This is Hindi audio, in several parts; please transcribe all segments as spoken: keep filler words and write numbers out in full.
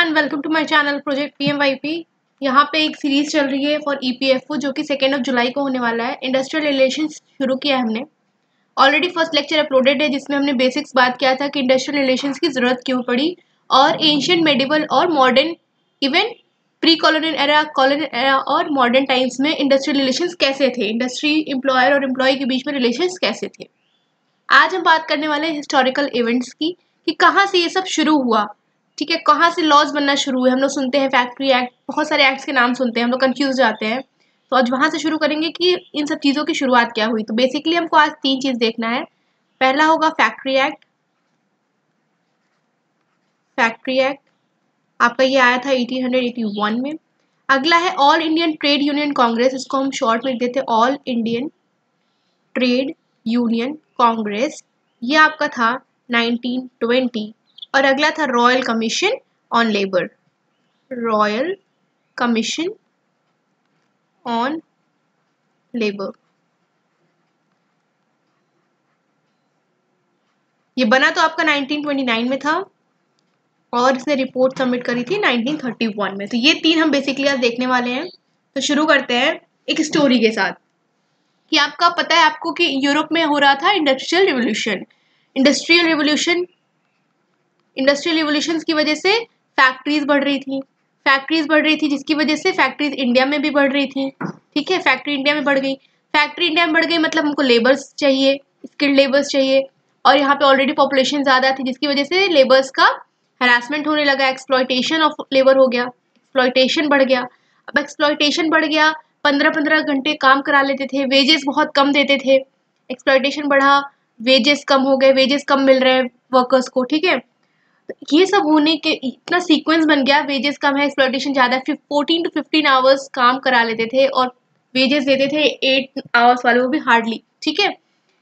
Everyone, welcome to my channel project PMYP. यहाँ पे एक सीरीज चल रही है फॉर ईपीएफओ जो कि सेकेंड ऑफ जुलाई को होने वाला है। इंडस्ट्रियल रिलेशंस शुरू किया है हमने। ऑलरेडी फर्स्ट लेक्चर अपलोडेड है जिसमें हमने बेसिक्स बात किया था कि इंडस्ट्रियल रिलेशंस की ज़रूरत क्यों पड़ी और एंशियंट, मेडिवल और modern, even pre colonial era, colonial era और मॉडर्न टाइम्स में इंडस्ट्रियल रिलेशंस कैसे थे, इंडस्ट्री एम्प्लॉयर और एम्प्लॉय के बीच में रिलेशंस कैसे थे। आज हम बात करने वाले हैं हिस्टोरिकल इवेंट्स की कि कहाँ से ये सब शुरू हुआ। ठीक है, कहाँ से लॉज बनना शुरू हुए। हम लोग सुनते हैं फैक्ट्री एक्ट, बहुत सारे एक्ट्स के नाम सुनते हैं, हम लोग कंफ्यूज जाते हैं। तो आज वहाँ से शुरू करेंगे कि इन सब चीज़ों की शुरुआत क्या हुई। तो बेसिकली हमको आज तीन चीज़ देखना है। पहला होगा फैक्ट्री एक्ट। फैक्ट्री एक्ट आपका ये आया था एटीन एटी वन में। अगला है All Indian Trade union Congress, इसको हम शॉर्ट में लिख देते हैं All Indian Trade union Congress. ये आपका था नाइनटीन ट्वेंटी। और अगला था royal commission on Labour, Royal commission on Labour. ये बना तो आपका नाइनटीन ट्वेंटी नाइन में था और इसने रिपोर्ट सबमिट करी थी नाइनटीन थर्टी वन में। तो ये तीन हम बेसिकली आज देखने वाले हैं। तो शुरू करते हैं एक स्टोरी के साथ कि आपका पता है आपको कि यूरोप में हो रहा था industrial revolution. Industrial revolution industrial revolution की वजह से फैक्ट्रीज बढ़ रही थी फैक्ट्रीज बढ़ रही थी जिसकी वजह से फैक्ट्रीज इंडिया में भी बढ़ रही थी। ठीक है, फैक्ट्री इंडिया में बढ़ गई फैक्ट्री इंडिया में बढ़ गई मतलब हमको लेबर्स चाहिए, स्किल्ड लेबर्स चाहिए। और यहाँ पे ऑलरेडी पॉपुलेशन ज़्यादा थी जिसकी वजह से लेबर्स का हरासमेंट होने लगा, एक्सप्लॉयटेशन ऑफ लेबर हो गया, एक्सप्लॉयटेशन बढ़ गया। अब एक्सप्लॉयटेशन बढ़ गया, पंद्रह पंद्रह घंटे काम करा लेते थे, वेजेस बहुत कम देते थे। एक्सप्लॉयटेशन बढ़ा, वेजेस कम हो गए, वेजेस कम मिल रहे हैं वर्कर्स को। ठीक है, तो ये सब होने के इतना सीक्वेंस बन गया, वेजेस कम है, एक्सप्लॉयटेशन ज़्यादा है। फोर्टीन टू फिफ्टीन आवर्स काम करा लेते थे और वेजेस देते थे एट आवर्स वाले, वो भी हार्डली। ठीक है,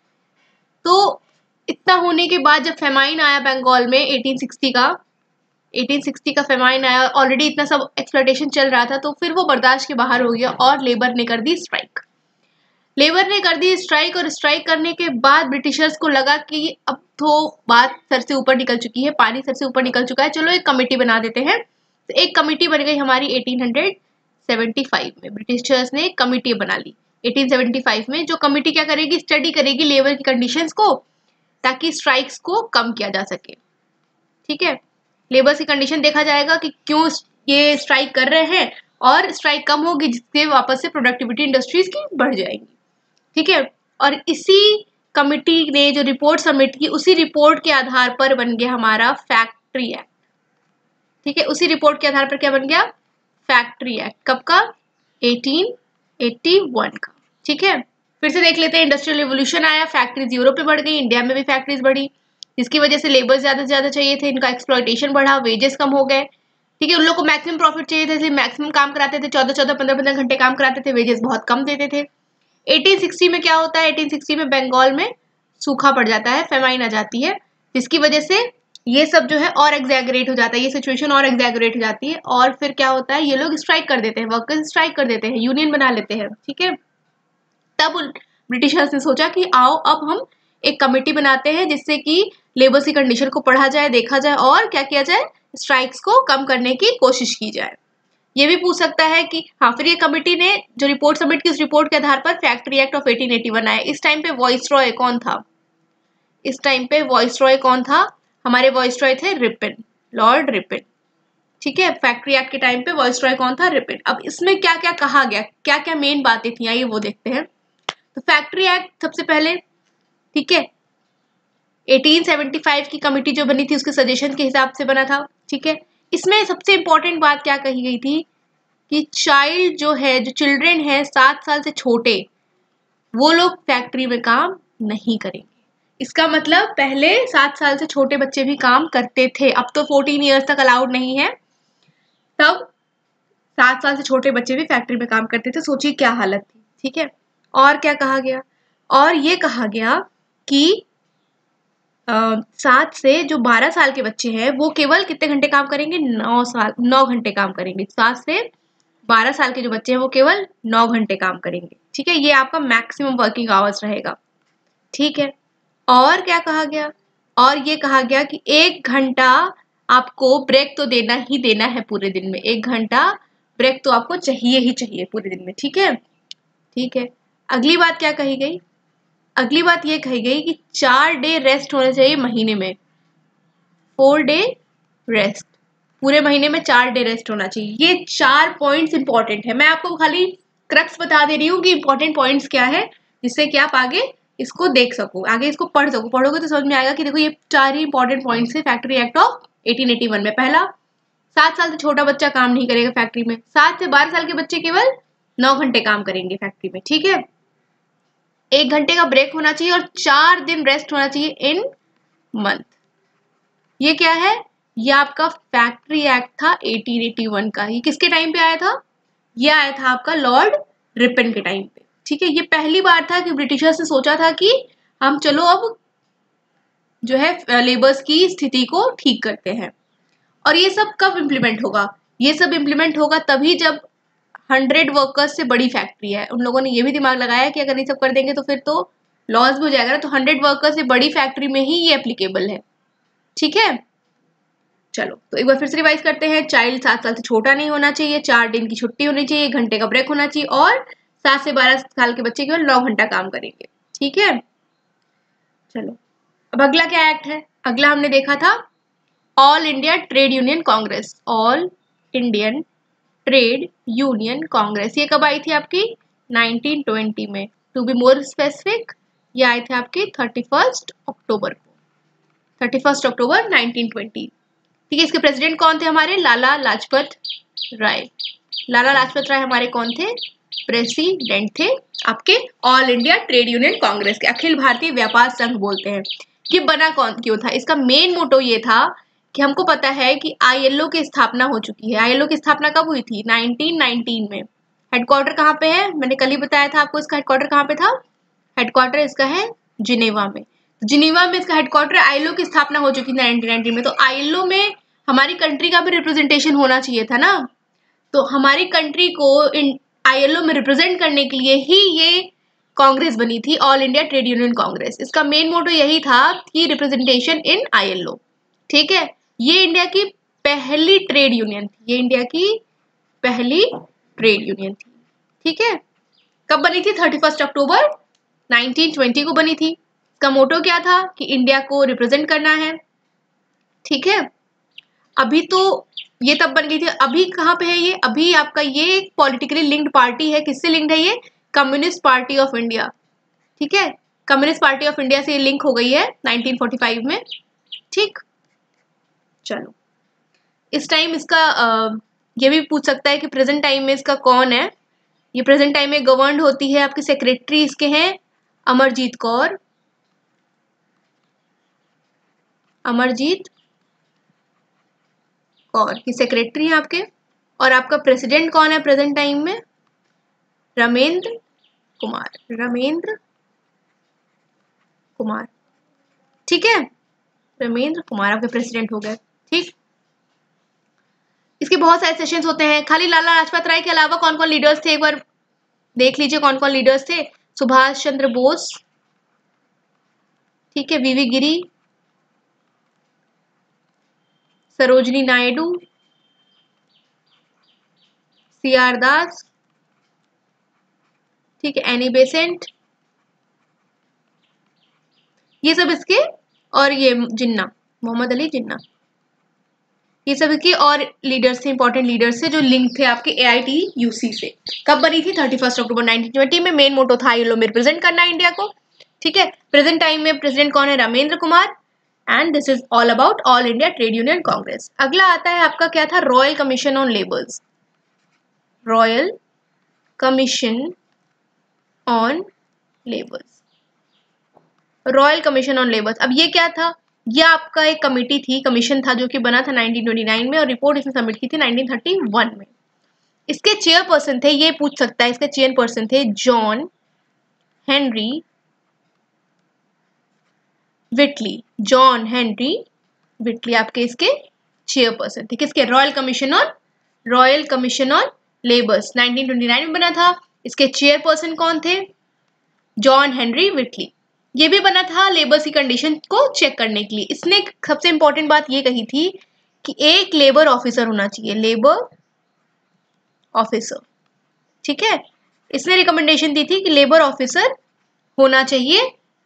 तो इतना होने के बाद जब फेमाइन आया बंगाल में एटीन सिक्सटी का एटीन सिक्सटी का फेमाइन आया, ऑलरेडी इतना सब एक्सप्लॉयटेशन चल रहा था, तो फिर वो बर्दाश्त के बाहर हो गया और लेबर ने कर दी स्ट्राइक। लेबर ने कर दी स्ट्राइक और स्ट्राइक करने के बाद ब्रिटिशर्स को लगा कि अब तो बात सर से ऊपर निकल चुकी है, पानी सर से ऊपर निकल चुका है, चलो एक कमेटी बना देते हैं। तो एक कमेटी बन गई हमारी एटीन सेवेंटी फाइव में। ब्रिटिशर्स ने एक कमेटी बना ली एटीन सेवेंटी फाइव में, जो कमेटी क्या करेगी, स्टडी करेगी लेबर की कंडीशंस को ताकि स्ट्राइक्स को कम किया जा सके। ठीक है, लेबर की कंडीशन देखा जाएगा कि क्यों ये स्ट्राइक कर रहे हैं और स्ट्राइक कम होगी जिससे वापस से प्रोडक्टिविटी इंडस्ट्रीज की बढ़ जाएगी। ठीक है, और इसी कमिटी ने जो रिपोर्ट सबमिट की उसी रिपोर्ट के आधार पर बन गया हमारा फैक्ट्री एक्ट। ठीक है, उसी रिपोर्ट के आधार पर क्या बन गया, फैक्ट्री एक्ट। कब का, एटीन एटी वन का। ठीक है, फिर से देख लेते हैं। इंडस्ट्रियल रिवोल्यूशन आया, फैक्ट्रीज यूरोप में बढ़ गई, इंडिया में भी फैक्ट्रीज बढ़ी जिसकी वजह से लेबर ज्यादा से ज्यादा चाहिए थे, इनका एक्सप्लॉयटेशन बढ़ा, वेजेस कम हो गए। ठीक है, उन लोग को मैक्सिमम प्रॉफिट चाहिए था इसलिए मैक्सिमम काम कराते थे, चौदह चौदह पंद्रह पंद्रह घंटे काम कराते थे, वेजेस बहुत कम देते थे। एटीन सिक्सटी में क्या होता है, एटीन सिक्सटी में बंगाल में सूखा पड़ जाता है, फेमाइन आ जाती है, जिसकी वजह से ये सब जो है और एग्जैगरेट हो जाता है, ये सिचुएशन और एग्जैगरेट हो जाती है। और फिर क्या होता है, ये लोग स्ट्राइक कर देते हैं, वर्कर्स स्ट्राइक कर देते हैं, यूनियन बना लेते हैं। ठीक है, तब ब्रिटिशर्स ने सोचा कि आओ अब हम एक कमेटी बनाते हैं जिससे कि लेबर की कंडीशन को पढ़ा जाए, देखा जाए और क्या किया जाए, स्ट्राइक्स को कम करने की कोशिश की जाए। ये भी पूछ सकता है कि हाँ, फिर ये कमेटी ने जो रिपोर्ट सबमिट की उस रिपोर्ट के आधार पर Factory Act of eighteen eighty one आया। इस टाइम पे वॉइसरॉय कौन था, इस टाइम पे वॉइसरॉय कौन था, हमारे वॉइसरॉय थे रिपन, लॉर्ड रिपन। ठीक है, फैक्ट्री एक्ट के टाइम पे वॉइसरॉय कौन था, रिपन। अब इसमें क्या क्या कहा गया, क्या क्या मेन बातें थी, आइए वो देखते हैं। तो फैक्ट्री एक्ट सबसे पहले, ठीक है, एटीन सेवेंटी फाइव की कमेटी जो बनी थी उसके सजेशन के हिसाब से बना था। ठीक है, इसमें सबसे इंपॉर्टेंट बात क्या कही गई थी कि चाइल्ड जो है, जो चिल्ड्रेन है सात साल से छोटे, वो लोग फैक्ट्री में काम नहीं करेंगे। इसका मतलब पहले सात साल से छोटे बच्चे भी काम करते थे, अब तो फोर्टीन ईयर्स तक अलाउड नहीं है, तब सात साल से छोटे बच्चे भी फैक्ट्री में काम करते थे। सोचिए क्या हालत थी। ठीक है, और क्या कहा गया, और ये कहा गया कि सात से जो बारह साल के बच्चे हैं वो केवल कितने घंटे काम करेंगे, नौ साल नौ घंटे काम करेंगे। सात से बारह साल के जो बच्चे हैं वो केवल नौ घंटे काम करेंगे। ठीक है, ये आपका मैक्सिमम वर्किंग आवर्स रहेगा। ठीक है, और क्या कहा गया, और ये कहा गया कि एक घंटा आपको ब्रेक तो देना ही देना है पूरे दिन में, एक घंटा ब्रेक तो आपको चाहिए ही चाहिए पूरे दिन में, ठीक है। ठीक है, अगली बात क्या कही गई, अगली बात ये कही गई कि चार डे रेस्ट होने चाहिए महीने में, फोर डे रेस्ट, पूरे महीने में चार डे रेस्ट होना चाहिए। ये चार पॉइंट्स इंपॉर्टेंट है, मैं आपको खाली क्रक्स बता दे रही हूँ कि इंपॉर्टेंट पॉइंट्स क्या है, जिससे कि आप आगे इसको देख सको, आगे इसको पढ़ सको, पढ़ोगे तो समझ में आएगा कि देखो ये चार ही इंपॉर्टेंट पॉइंट्स है Factory Act of eighteen eighty one में। पहला, सात साल से छोटा बच्चा काम नहीं करेगा फैक्ट्री में, सात से बारह साल के बच्चे केवल नौ घंटे काम करेंगे फैक्ट्री में, ठीक है। एक घंटे का ब्रेक होना चाहिए और चार दिन रेस्ट होना चाहिए इन मंथ। ये क्या है, ये आपका फैक्ट्री एक्ट था एटीन एटी वन का। ये किसके टाइम पे आया था, ये आया था आपका लॉर्ड रिपन के टाइम पे, ठीक है। ये पहली बार था कि ब्रिटिशर्स ने सोचा था कि हम चलो अब जो है लेबर्स की स्थिति को ठीक करते हैं। और ये सब कब इम्प्लीमेंट होगा, ये सब इम्प्लीमेंट होगा तभी जब हंड्रेड वर्कर्स से बड़ी फैक्ट्री है। उन लोगों ने ये भी दिमाग लगाया कि अगर ये सब कर देंगे तो फिर तो लॉस भी हो जाएगा ना, तो हंड्रेड वर्कर्स से बड़ी फैक्ट्री में ही ये एप्लीकेबल है, ठीक है। चलो तो एक बार फिर से रिवाइज करते हैं, चाइल्ड सात साल से छोटा नहीं होना चाहिए, चार दिन की छुट्टी होनी चाहिए, एक घंटे का ब्रेक होना चाहिए और सात से बारह साल के बच्चे केवल नौ घंटा काम करेंगे, ठीक है। चलो अब अगला क्या एक्ट है, अगला हमने देखा था All India trade union Congress, All Indian Trade union Congress. ये कब आई थी आपकी नाइनटीन ट्वेंटी में, टू बी मोर स्पेसिफिक ये आए थे आपके थर्टी फर्स्ट अक्टूबर को, thirty first October nineteen twenty, ठीक है। इसके प्रेसिडेंट कौन थे हमारे, लाला लाजपत राय। लाला लाजपत राय हमारे कौन थे, प्रेसिडेंट थे आपके All India trade union Congress के, अखिल भारतीय व्यापार संघ बोलते हैं। ये बना कौन क्यों था, इसका मेन मोटो ये था कि हमको पता है कि आईएलओ की स्थापना हो चुकी है। आईएलओ की स्थापना कब हुई थी, नाइनटीन नाइनटीन में। हेडक्वार्टर कहाँ पे है, मैंने कल ही बताया था आपको इसका हेडक्वार्टर कहाँ पे था, हेडक्वार्टर इसका है जिनेवा में। जिनेवा में इसका हेडक्वार्टर, आईएलओ की स्थापना हो चुकी थी नाइनटीन नाइनटीन में, तो आईएलओ में हमारी कंट्री का भी रिप्रेजेंटेशन होना चाहिए था ना, तो हमारी कंट्री को इन आईएलओ में रिप्रेजेंट करने के लिए ही ये कांग्रेस बनी थी, All India trade union Congress. इसका मेन मोटो यही था कि रिप्रेजेंटेशन इन आईएलओ, ठीक है। ये इंडिया की पहली ट्रेड यूनियन थी, ये इंडिया की पहली ट्रेड यूनियन थी, ठीक है। कब बनी थी, thirty first October nineteen twenty को बनी थी। इसका मोटो क्या था कि इंडिया को रिप्रेजेंट करना है, ठीक है। अभी तो ये तब बन गई थी, अभी कहाँ पे है ये, अभी आपका ये पॉलिटिकली लिंक्ड पार्टी है, किससे लिंक्ड है ये, कम्युनिस्ट पार्टी ऑफ इंडिया, ठीक है। कम्युनिस्ट पार्टी ऑफ इंडिया से ये लिंक हो गई है नाइनटीन फोर्टी फाइव में, ठीक। चलो इस टाइम इसका आ, ये भी पूछ सकता है कि प्रेजेंट टाइम में इसका कौन है, ये प्रेजेंट टाइम में गवर्नड होती है, आपके सेक्रेटरी इसके हैं अमरजीत कौर, अमरजीत कौर की सेक्रेटरी है आपके। और आपका प्रेसिडेंट कौन है प्रेजेंट टाइम में, रामेंद्र कुमार, रामेंद्र कुमार, ठीक है। रामेंद्र कुमार आपके प्रेसिडेंट हो गए, ठीक। इसके बहुत सारे सेशंस होते हैं। खाली लाला लाजपत राय के अलावा कौन कौन लीडर्स थे एक बार देख लीजिए, कौन कौन लीडर्स थे, सुभाष चंद्र बोस, ठीक है, V V Giri, Sarojini Naidu, C R Das, ठीक है, एनी बेसेंट, ये सब इसके, और ये जिन्ना, मोहम्मद अली जिन्ना, ये सब के और लीडर्स थे, इंपॉर्टेंट लीडर्स थे जो लिंक थे आपके एआईटीयूसी से। कब बनी थी, thirty first October nineteen twenty में। मेन मोटो था आईएलओ में रिप्रेजेंट करना इंडिया को, ठीक है। प्रेजेंट टाइम में प्रेसिडेंट कौन है, Ramendra Kumar, and this is all about all India trade union congress. अगला आता है आपका क्या था, royal commission on labours, royal commission on labours, royal commission on labours. अब ये क्या था, ये आपका एक कमेटी थी, कमीशन था जो कि बना था नाइनटीन ट्वेंटी नाइन में और रिपोर्ट इसने सबमिट की थी नाइनटीन थर्टी वन में। इसके चेयरपर्सन थे, ये पूछ सकता है, इसके चेयरपर्सन थे John Henry Whitley, John Henry Whitley आपके इसके चेयरपर्सन थे, किसके, royal commission on, royal commission on labours nineteen twenty nine में बना था। इसके चेयरपर्सन कौन थे, जॉन हेनरी विटली। ये भी बना था लेबर्स की कंडीशन को चेक करने के लिए। इसने सबसे इंपॉर्टेंट बात ये कही थी कि एक लेबर ऑफिसर होना चाहिए, लेबर ऑफिसर, ठीक है। इसने रिकमेंडेशन दी थी कि लेबर ऑफिसर होना चाहिए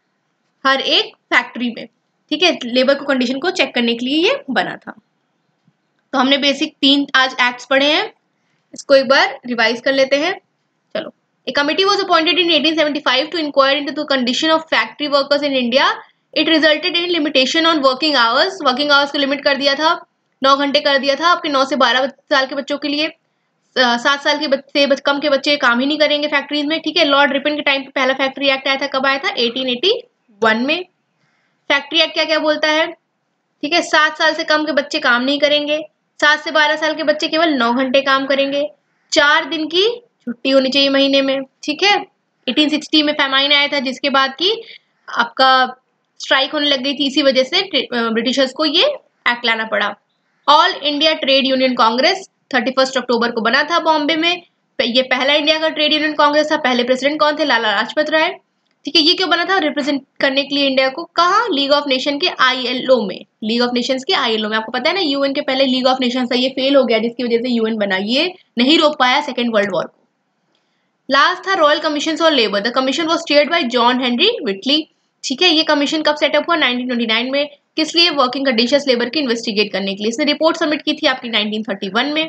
हर एक फैक्ट्री में, ठीक है। लेबर को कंडीशन को चेक करने के लिए ये बना था। तो हमने बेसिक तीन आज एक्ट्स पढ़े हैं, इसको एक बार रिवाइज कर लेते हैं। चलो, A committee was appointed in eighteen seventy-five to inquire into the condition of factory workers in India. It resulted in limitation on working hours. Working hours को लिमिट कर दिया था, नौ घंटे कर दिया था आपके नौ से बारह साल के बच्चों के लिए। सात साल के बच्चे कम के बच्चे काम ही नहीं करेंगे फैक्ट्रीज में, ठीक है। लॉर्ड रिपन के टाइम पे पहला फैक्ट्री एक्ट आया था, कब आया था? एटीन एटी वन में। फैक्ट्री एक्ट क्या क्या बोलता है, ठीक है। सात साल से कम के बच्चे काम नहीं करेंगे, सात से बारह साल के बच्चे केवल नौ घंटे काम करेंगे, चार दिन की छुट्टी होनी चाहिए महीने में, ठीक है। एटीन सिक्सटी में फैमाइन आया था, जिसके बाद की आपका स्ट्राइक होने लग गई थी, इसी वजह से ब्रिटिशर्स को ये एक्ट लाना पड़ा। All India trade union congress thirty first October को बना था बॉम्बे में। ये पहला इंडिया का ट्रेड यूनियन कांग्रेस था। पहले प्रेसिडेंट कौन थे? लाला लाजपत राय, ठीक है। ये क्यों बना था? रिप्रेजेंट करने के लिए इंडिया को। कहा? लीग ऑफ नेशन के आईएलओ में, लीग ऑफ नेशंस के आईएलओ में। आपको पता है ना, यूएन के पहले लीग ऑफ नेशंस था, ये फेल हो गया, जिसकी वजह से यूएन बना, ये नहीं रोक पाया सेकेंड वर्ल्ड वॉर को। लास्ट था royal commission on labour. The commission was chaired by John Henry Whitley, ठीक है। ये कमीशन कब सेटअप हुआ? नाइनटीन ट्वेंटी नाइन में। किस लिए? वर्किंग कंडीशंस लेबर की इन्वेस्टिगेट करने के लिए। इसने रिपोर्ट सबमिट की थी आपकी नाइनटीन थर्टी वन में।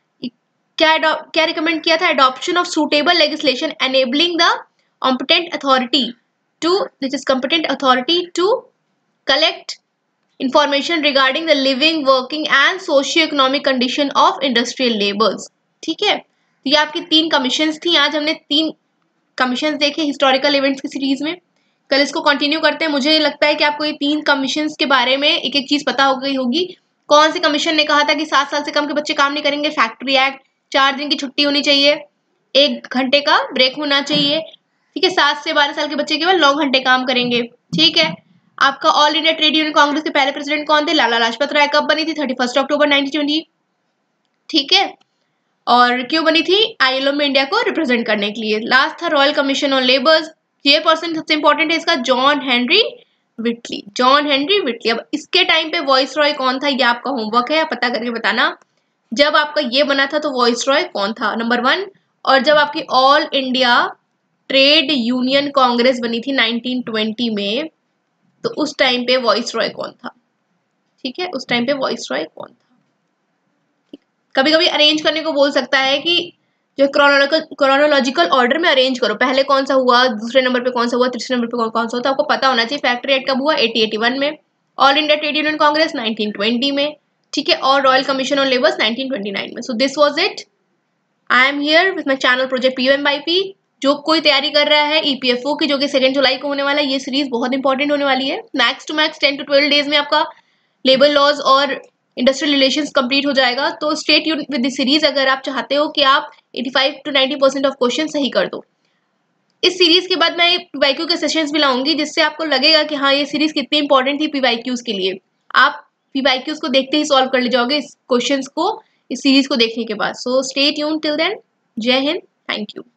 क्या क्या रिकमेंड किया था? Adoption of suitable legislation enabling the competent authority to this is competent authority to collect information regarding the living, working and socio economic condition of industrial labours, ठीक है। तो ये आपकी तीन कमीशंस थी। आज हमने तीन कमीशंस देखे हिस्टोरिकल इवेंट्स की सीरीज में। कल इसको कंटिन्यू करते हैं। मुझे लगता है कि आपको ये तीन कमीशंस के बारे में एक एक चीज पता हो गई होगी। कौन सी कमीशन ने कहा था कि सात साल से कम के बच्चे काम नहीं करेंगे? Factory act. चार दिन की छुट्टी होनी चाहिए, एक घंटे का ब्रेक होना चाहिए, ठीक है। सात से बारह साल के बच्चे केवल नौ घंटे काम करेंगे, ठीक है। आपका all India trade union Congress के पहले प्रेसिडेंट कौन थे? लाला लाजपत राय। कब बनी थी? Thirty first October nineteen twenty, ठीक है। और क्यों बनी थी? आईएलओ में इंडिया को रिप्रेजेंट करने के लिए। लास्ट था रॉयल कमीशन ऑन लेबर्स। ये पर्सन सबसे इंपॉर्टेंट है इसका, John Henry Whitley. John Henry Whitley. अब इसके टाइम पे वॉइस रॉय कौन था, ये आपका होमवर्क है, पता करके बताना। जब आपका ये बना था तो वॉइस रॉय कौन था? Number one. और जब आपकी all India trade union congress बनी थी नाइनटीन ट्वेंटी में, तो उस टाइम पे वॉइस रॉय कौन था, ठीक है। उस टाइम पे वॉइस रॉय कौन था? कभी कभी अरेंज करने को बोल सकता है कि जो क्रोनोलॉजिकल ऑर्डर में अरेंज करो, पहले कौन सा हुआ, दूसरे नंबर पे कौन सा हुआ, तीसरे नंबर पे कौन कौन सा हुआ, तो आपको पता होना चाहिए। फैक्ट्री एक्ट कब हुआ? एटी एटी वन में। All India trade union congress nineteen twenty में, ठीक है। और royal commission on labours nineteen twenty nine में। So this was it. I am here with my channel project P U M Y P. जो कोई तैयारी कर रहा है ईपीएफओ की, जो कि सेकेंड जुलाई को होने वाला है, ये सीरीज बहुत इंपॉर्टेंट होने वाली है। Max to max ten to twelve days में आपका लेबर लॉज और इंडस्ट्रियल रिलेशंस कंप्लीट हो जाएगा। तो stay tuned with this series अगर आप चाहते हो कि आप पचासी टू नब्बे परसेंट ऑफ क्वेश्चन सही कर दो। इस सीरीज के बाद मैं पीवाईक्यू के सेशंस भी लाऊंगी, जिससे आपको लगेगा कि हाँ, ये सीरीज कितनी इंपॉर्टेंट थी पीवाईक्यूज के लिए। आप पीवाईक्यूज को देखते ही सॉल्व कर ले जाओगे इस क्वेश्चंस को, इस सीरीज को देखने के बाद। So stay tuned till then. जय हिंद, थैंक यू।